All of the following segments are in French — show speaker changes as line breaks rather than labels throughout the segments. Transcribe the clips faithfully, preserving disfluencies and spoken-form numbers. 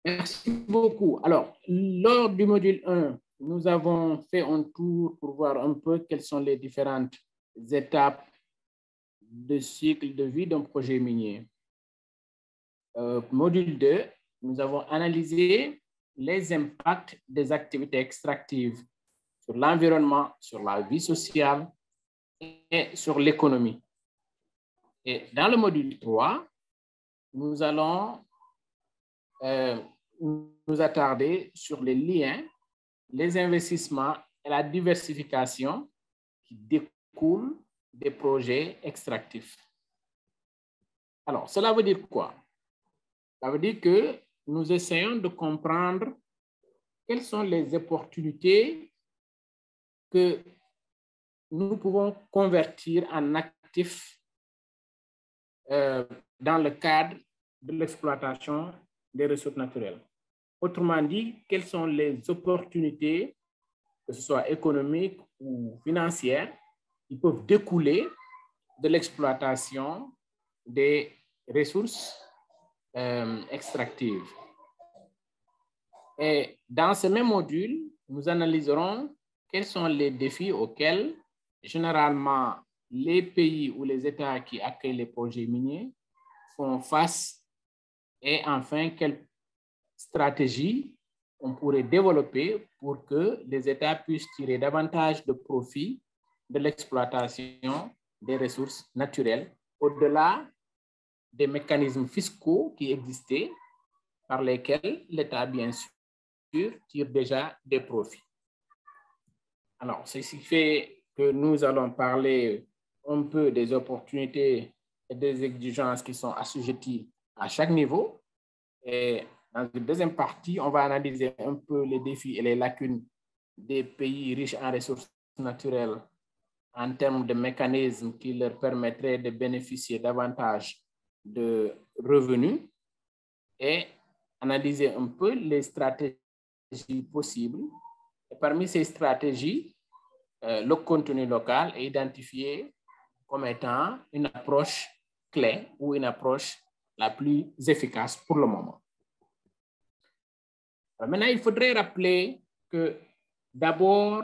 Merci beaucoup. Alors, lors du module un, nous avons fait un tour pour voir un peu quelles sont les différentes étapes de cycle de vie d'un projet minier. Euh, module deux, nous avons analysé les impacts des activités extractives sur l'environnement, sur la vie sociale et sur l'économie. Et dans le module trois, nous allons euh, nous attarder sur les liens, les investissements et la diversification qui découlent des projets extractifs. Alors, cela veut dire quoi? Ça veut dire que nous essayons de comprendre quelles sont les opportunités que nous pouvons convertir en actifs euh, dans le cadre de l'exploitation des ressources naturelles. Autrement dit, quelles sont les opportunités, que ce soit économiques ou financières, qui peuvent découler de l'exploitation des ressources euh, extractives. Et dans ce même module, nous analyserons quels sont les défis auxquels, généralement, les pays ou les États qui accueillent les projets miniers font face et enfin, quelles stratégies on pourrait développer pour que les États puissent tirer davantage de profit de l'exploitation des ressources naturelles au-delà des mécanismes fiscaux qui existaient par lesquels l'État, bien sûr, tire déjà des profits. Alors, ceci fait que nous allons parler un peu des opportunités et des exigences qui sont assujetties à chaque niveau. Et dans une deuxième partie, on va analyser un peu les défis et les lacunes des pays riches en ressources naturelles en termes de mécanismes qui leur permettraient de bénéficier davantage de revenus et analyser un peu les stratégies possibles. Et parmi ces stratégies, euh, le contenu local est identifié comme étant une approche clé ou une approche la plus efficace pour le moment. Alors maintenant, il faudrait rappeler que d'abord,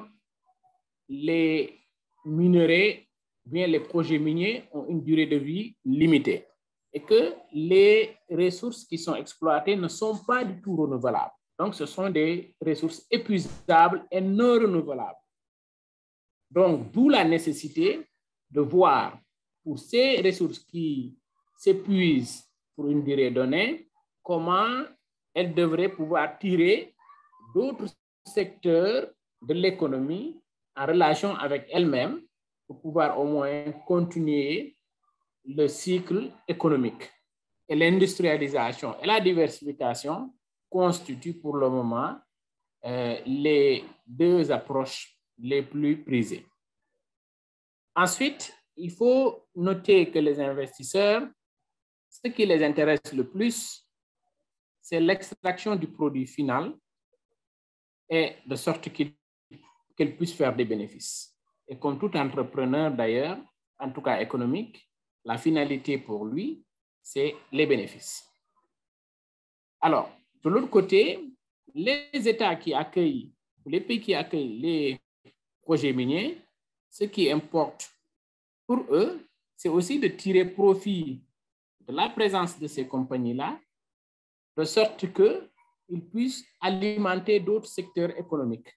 les minerais, bien les projets miniers ont une durée de vie limitée et que les ressources qui sont exploitées ne sont pas du tout renouvelables. Donc, ce sont des ressources épuisables et non renouvelables. Donc, d'où la nécessité de voir pour ces ressources qui s'épuisent pour une durée donnée, comment elles devraient pouvoir tirer d'autres secteurs de l'économie en relation avec elles-mêmes pour pouvoir au moins continuer le cycle économique. Et l'industrialisation et la diversification constituent pour le moment euh, les deux approches les plus prisées. Ensuite, il faut noter que les investisseurs, ce qui les intéresse le plus, c'est l'extraction du produit final et de sorte qu'ils qu'ils puissent faire des bénéfices. Et comme tout entrepreneur d'ailleurs, en tout cas économique, la finalité pour lui, c'est les bénéfices. Alors, de l'autre côté, les États qui accueillent, les pays qui accueillent les projets miniers, ce qui importe pour eux, c'est aussi de tirer profit de la présence de ces compagnies-là, de sorte qu'ils puissent alimenter d'autres secteurs économiques.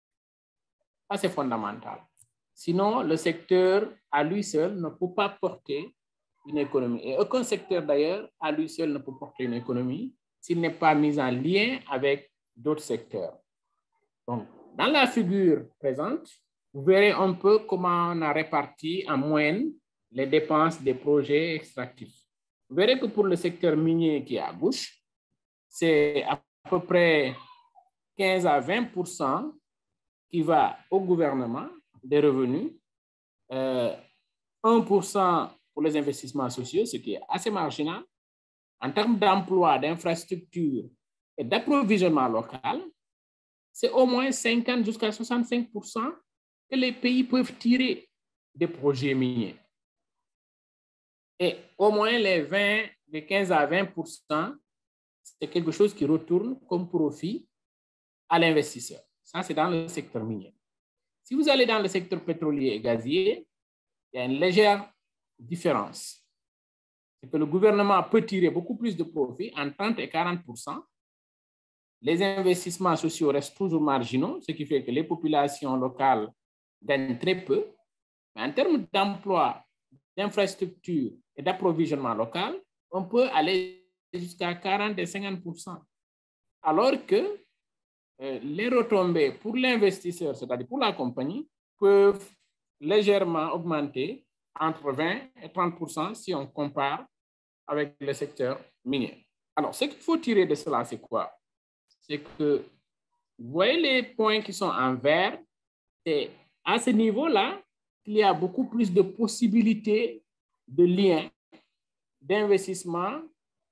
Ça, c'est fondamental. Sinon, le secteur à lui seul ne peut pas porter une économie. Et aucun secteur, d'ailleurs, à lui seul ne peut porter une économie s'il n'est pas mis en lien avec d'autres secteurs. Donc, dans la figure présente, vous verrez un peu comment on a réparti en moyenne les dépenses des projets extractifs. Vous verrez que pour le secteur minier qui est à gauche, c'est à peu près quinze à vingt pour cent qui va au gouvernement des revenus, euh, un pour cent pour les investissements sociaux, ce qui est assez marginal. En termes d'emploi, d'infrastructure et d'approvisionnement local, c'est au moins cinquante jusqu'à soixante-cinq pour cent que les pays peuvent tirer des projets miniers. Et au moins les vingt, les quinze à vingt pour cent c'est quelque chose qui retourne comme profit à l'investisseur. Ça, c'est dans le secteur minier. Si vous allez dans le secteur pétrolier et gazier, il y a une légère différence. C'est que le gouvernement peut tirer beaucoup plus de profit, en trente et quarante pour cent. Les investissements sociaux restent toujours marginaux, ce qui fait que les populations locales gagnent très peu. Mais en termes d'emploi, d'infrastructure et d'approvisionnement local, on peut aller jusqu'à quarante et cinquante pour cent. Alors que euh, les retombées pour l'investisseur, c'est-à-dire pour la compagnie, peuvent légèrement augmenter entre vingt et trente pour cent si on compare avec le secteur minier. Alors, ce qu'il faut tirer de cela, c'est quoi? C'est que, vous voyez les points qui sont en vert, et à ce niveau-là, il y a beaucoup plus de possibilités de liens, d'investissement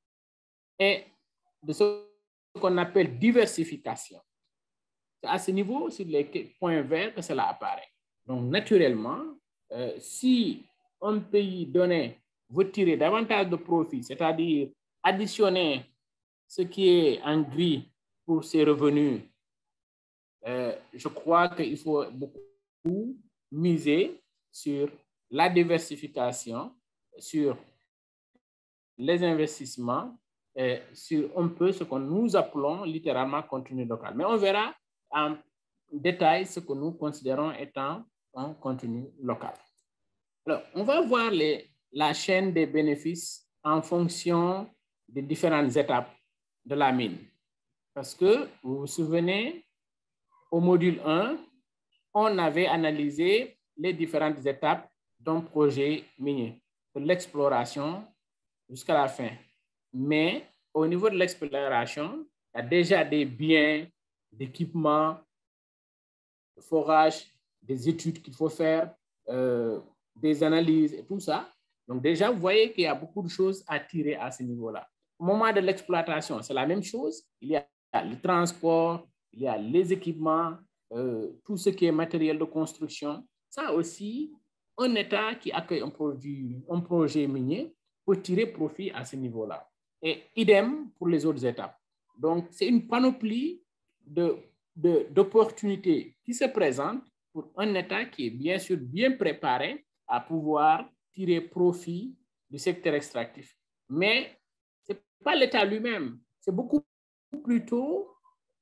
et de ce qu'on appelle diversification. C'est à ce niveau, sur les points verts, que cela apparaît. Donc, naturellement, euh, si un pays donné veut tirer davantage de profit, c'est-à-dire additionner ce qui est en gris pour ses revenus, euh, je crois qu'il faut beaucoup miser sur la diversification, sur les investissements, et sur un peu ce que nous appelons littéralement contenu local. Mais on verra en détail ce que nous considérons étant un contenu local. Alors, on va voir les, la chaîne des bénéfices en fonction des différentes étapes de la mine. Parce que, vous vous souvenez, au module un, on avait analysé les différentes étapes d'un projet minier, de l'exploration jusqu'à la fin. Mais au niveau de l'exploration, il y a déjà des biens, d'équipements, de forage, des études qu'il faut faire, euh, des analyses et tout ça. Donc déjà, vous voyez qu'il y a beaucoup de choses à tirer à ce niveau-là. Au moment de l'exploitation, c'est la même chose. Il y a le transport, il y a les équipements, euh, tout ce qui est matériel de construction. Ça aussi, un État qui accueille un, produit, un projet minier peut tirer profit à ce niveau-là. Et idem pour les autres étapes. Donc, c'est une panoplie de, de, d'opportunités qui se présentent pour un État qui est bien sûr bien préparé à pouvoir tirer profit du secteur extractif. Mais ce n'est pas l'État lui-même, c'est beaucoup plutôt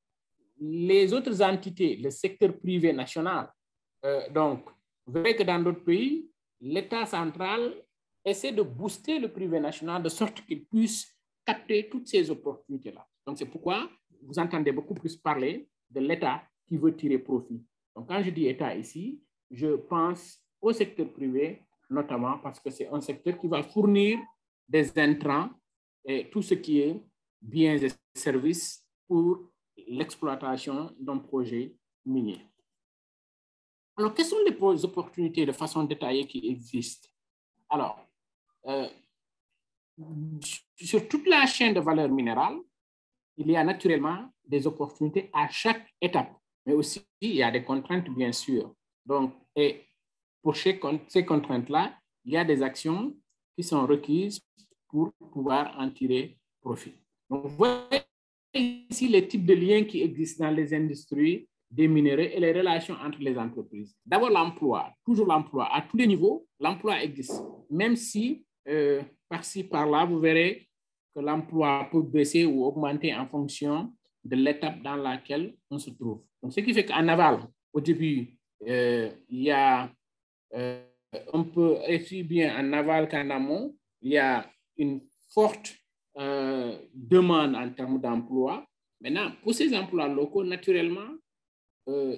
les autres entités, le secteur privé national. Euh, donc, vous verrez que dans d'autres pays, l'État central essaie de booster le privé national de sorte qu'il puisse capter toutes ces opportunités-là. Donc, c'est pourquoi vous entendez beaucoup plus parler de l'État qui veut tirer profit. Donc, quand je dis État ici, je pense au secteur privé, notamment parce que c'est un secteur qui va fournir des intrants et tout ce qui est biens et services pour l'exploitation d'un projet minier. Alors, quelles sont les opportunités de façon détaillée qui existent? Alors, euh, sur toute la chaîne de valeur minérale, il y a naturellement des opportunités à chaque étape, mais aussi il y a des contraintes, bien sûr. Donc, et pour ces contraintes-là, il y a des actions qui sont requises pour pouvoir en tirer profit. Donc, vous voyez ici les types de liens qui existent dans les industries des minéraux et les relations entre les entreprises. D'abord, l'emploi, toujours l'emploi. À tous les niveaux, l'emploi existe. Même si, euh, par-ci, par-là, vous verrez que l'emploi peut baisser ou augmenter en fonction de l'étape dans laquelle on se trouve. Donc, ce qui fait qu'en aval, au début, euh, il y a, euh, on peut aussi bien en aval qu'en amont, il y a une forte euh, demande en termes d'emploi. Maintenant, pour ces emplois locaux, naturellement, euh,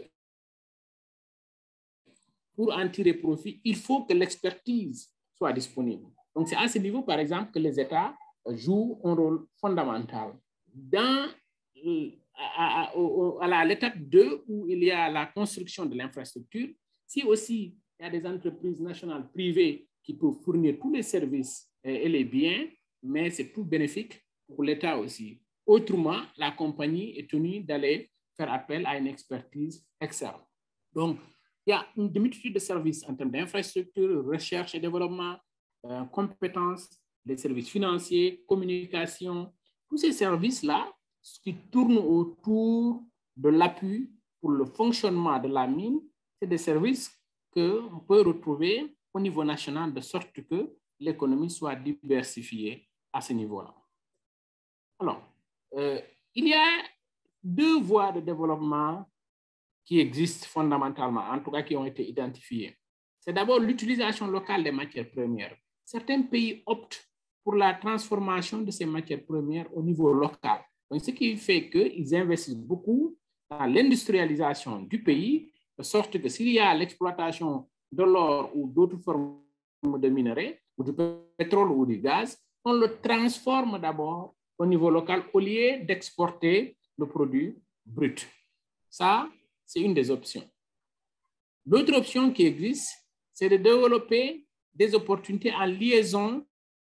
pour en tirer profit, il faut que l'expertise soit disponible. Donc, c'est à ce niveau, par exemple, que les États jouent un rôle fondamental. Dans, à, à, à, à l'étape deux, où il y a la construction de l'infrastructure, si aussi il y a des entreprises nationales privées qui peuvent fournir tous les services et les biens, mais c'est tout bénéfique pour l'État aussi. Autrement, la compagnie est tenue d'aller faire appel à une expertise externe. Donc, il y a une multitude de services en termes d'infrastructure, recherche et développement, euh, compétences, des services financiers, communication, tous ces services-là, qui tournent autour de l'appui pour le fonctionnement de la mine, c'est des services qu'on peut retrouver au niveau national de sorte que l'économie soit diversifiée à ce niveau-là. Alors, euh, il y a deux voies de développement qui existent fondamentalement, en tout cas qui ont été identifiées. C'est d'abord l'utilisation locale des matières premières. Certains pays optent pour la transformation de ces matières premières au niveau local. Donc, ce qui fait qu'ils investissent beaucoup dans l'industrialisation du pays, de sorte que s'il y a l'exploitation de l'or ou d'autres formes de minerais, ou du pétrole ou du gaz, on le transforme d'abord au niveau local au lieu d'exporter le produit brut. Ça, c'est une des options. L'autre option qui existe, c'est de développer des opportunités en liaison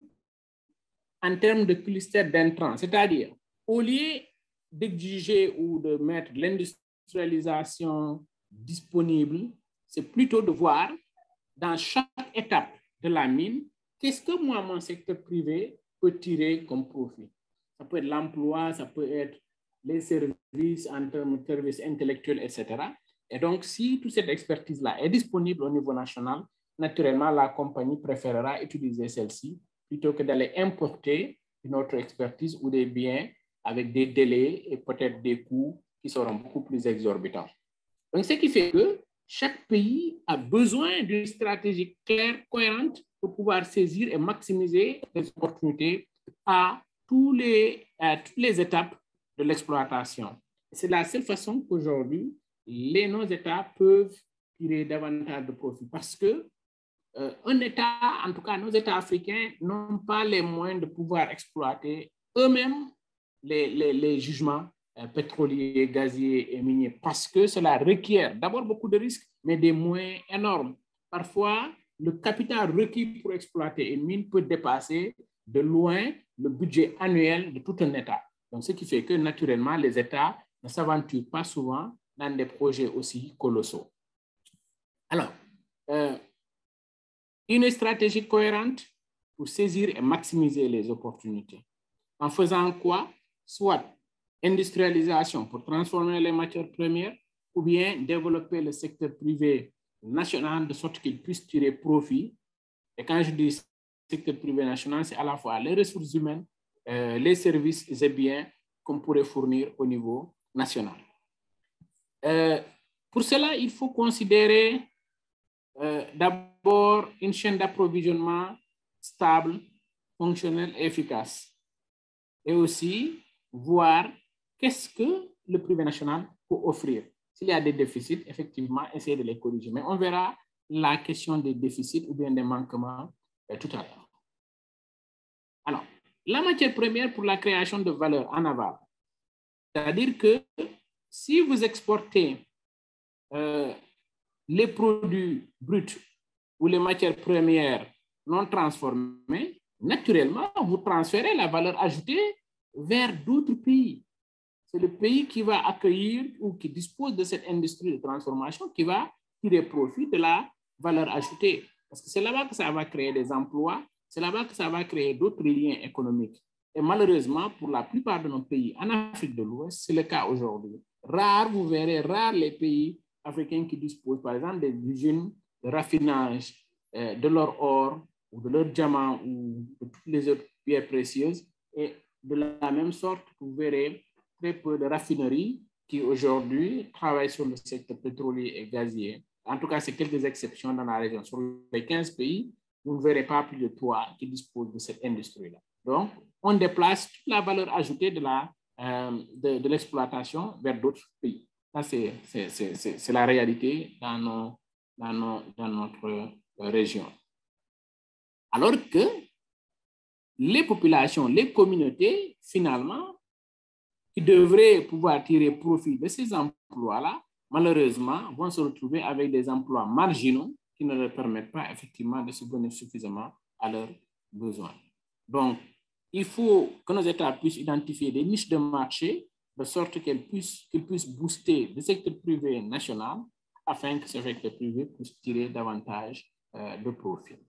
en termes de clusters d'intrants, c'est-à-dire au lieu d'exiger ou de mettre l'industrialisation disponible, c'est plutôt de voir dans chaque étape de la mine, qu'est-ce que moi, mon secteur privé, peut tirer comme profit. Ça peut être l'emploi, ça peut être les services en termes de services intellectuels, et cetera. Et donc, si toute cette expertise-là est disponible au niveau national, naturellement, la compagnie préférera utiliser celle-ci plutôt que d'aller importer une autre expertise ou des biens avec des délais et peut-être des coûts qui seront beaucoup plus exorbitants. Donc, ce qui fait que chaque pays a besoin d'une stratégie claire, cohérente pour pouvoir saisir et maximiser les opportunités à, tous les, à toutes les étapes de l'exploitation. C'est la seule façon qu'aujourd'hui, les non-États peuvent tirer davantage de profit parce que euh, un État, en tout cas nos États africains, n'ont pas les moyens de pouvoir exploiter eux-mêmes les, les, les jugements euh, pétroliers, gaziers et miniers parce que cela requiert d'abord beaucoup de risques, mais des moyens énormes. Parfois, le capital requis pour exploiter une mine peut dépasser de loin le budget annuel de tout un État. Donc, ce qui fait que naturellement, les États ne s'aventurent pas souvent dans des projets aussi colossaux. Alors, euh, une stratégie cohérente pour saisir et maximiser les opportunités. En faisant quoi? Soit industrialisation pour transformer les matières premières ou bien développer le secteur privé national de sorte qu'il puisse tirer profit. Et quand je dis secteur privé national, c'est à la fois les ressources humaines, euh, les services et biens qu'on pourrait fournir au niveau national. Euh, pour cela, il faut considérer euh, d'abord une chaîne d'approvisionnement stable, fonctionnelle et efficace. Et aussi voir qu'est-ce que le privé national peut offrir. S'il y a des déficits, effectivement, essayer de les corriger. Mais on verra la question des déficits ou bien des manquements euh, tout à l'heure. Alors, la matière première pour la création de valeur en aval. C'est-à-dire que si vous exportez euh, les produits bruts ou les matières premières non transformées, naturellement, vous transférez la valeur ajoutée vers d'autres pays. C'est le pays qui va accueillir ou qui dispose de cette industrie de transformation qui va tirer profit de la valeur ajoutée. Parce que c'est là-bas que ça va créer des emplois, c'est là-bas que ça va créer d'autres liens économiques. Et malheureusement, pour la plupart de nos pays en Afrique de l'Ouest, c'est le cas aujourd'hui. Rares, vous verrez, rares les pays africains qui disposent, par exemple, des usines de raffinage euh, de leur or ou de leur diamant ou de toutes les autres pierres précieuses. Et de la même sorte, vous verrez très peu de raffineries qui aujourd'hui travaillent sur le secteur pétrolier et gazier. En tout cas, c'est quelques exceptions dans la région. Sur les quinze pays, vous ne verrez pas plus de trois qui disposent de cette industrie-là. Donc, on déplace toute la valeur ajoutée de la, euh, de, de l'exploitation vers d'autres pays. Ça, c'est la réalité dans, nos, dans, nos, dans notre euh, région. Alors que les populations, les communautés, finalement, qui devraient pouvoir tirer profit de ces emplois-là, malheureusement, vont se retrouver avec des emplois marginaux qui ne leur permettent pas effectivement de subvenir suffisamment à leurs besoins. Donc, il faut que nos États puissent identifier des niches de marché de sorte qu'ils puissent, qu'ils puissent booster le secteur privé national afin que ce secteur privé puisse tirer davantage euh, de profit.